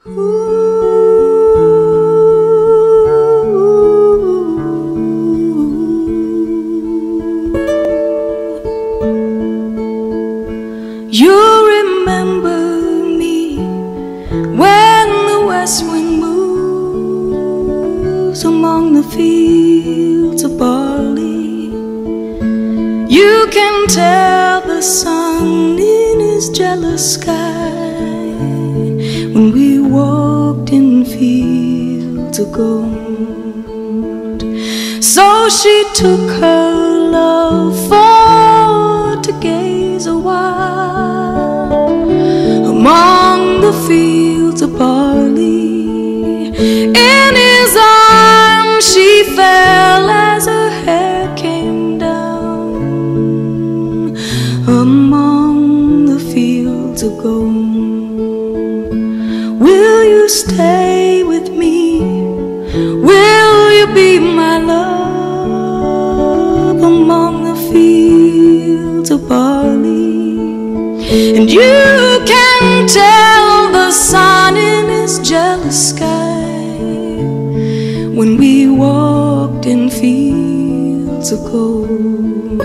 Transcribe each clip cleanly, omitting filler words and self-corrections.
You remember me when the west wind moves among the fields of barley. You can tell the sun in his jealous sky when we walked in fields of gold. So she took her love for to gaze a while among the fields of barley. In his arms she fell as her hair came down among the fields of gold. Will you stay with me? Will you be my love among the fields of barley? And you can tell the sun in his jealous sky when we walked in fields of gold.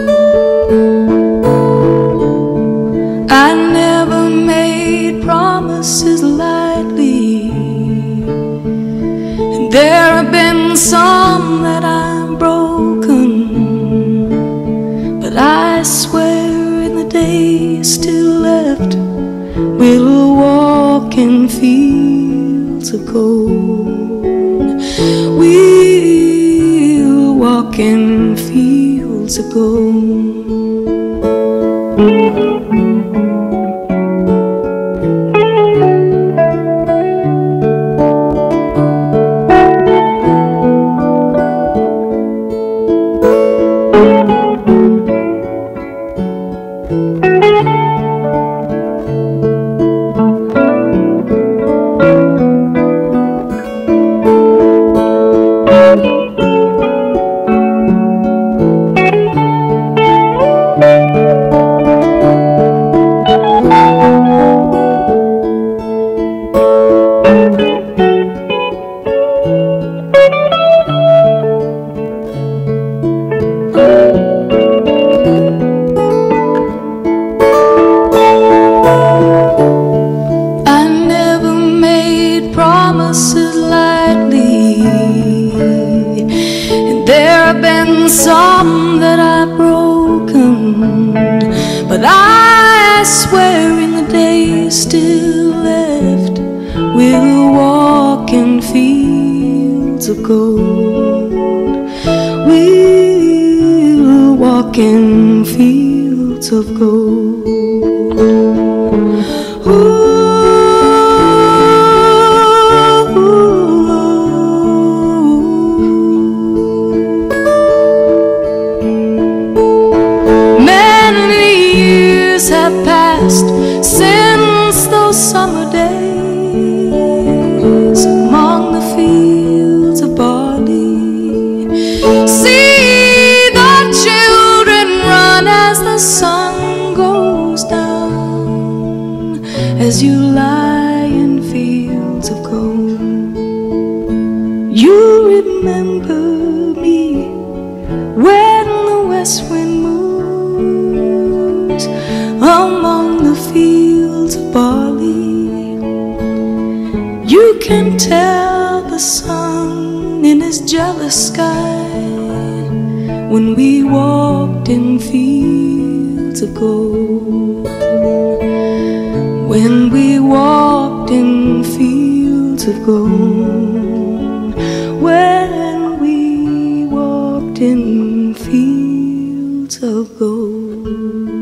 I never made promises lightly, and there have been some that I've broken, but I swear in the days still left we'll walk in fields of gold. We'll walk in fields of gold. Promises lightly, and there have been some that I've broken, but I swear in the days still left we'll walk in fields of gold. We'll walk in fields of gold. Ooh. Have passed since those summer days among the fields of barley. See the children run as the sun goes down, as you lie in fields of gold. You remember me when the west wind moves among the fields of barley. You can tell the sun in his jealous sky when we walked in fields of gold. When we walked in fields of gold. When we walked in fields of gold.